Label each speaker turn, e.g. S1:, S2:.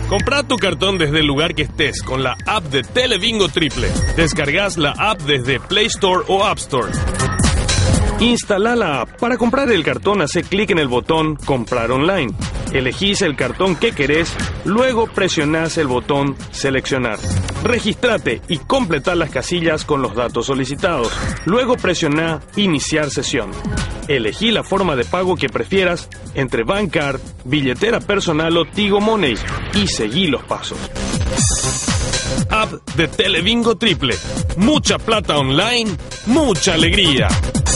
S1: Comprá tu cartón desde el lugar que estés con la app de Telebingo Triple. Descargas la app desde Play Store o App Store. Instala la app. Para comprar el cartón, hace clic en el botón Comprar online. Elegís el cartón que querés, luego presionás el botón Seleccionar. Registrate y completá las casillas con los datos solicitados. Luego presioná Iniciar sesión. Elegí la forma de pago que prefieras entre Bancard, billetera personal o Tigo Money y seguí los pasos. App de Telebingo Triple. Mucha plata online, mucha alegría.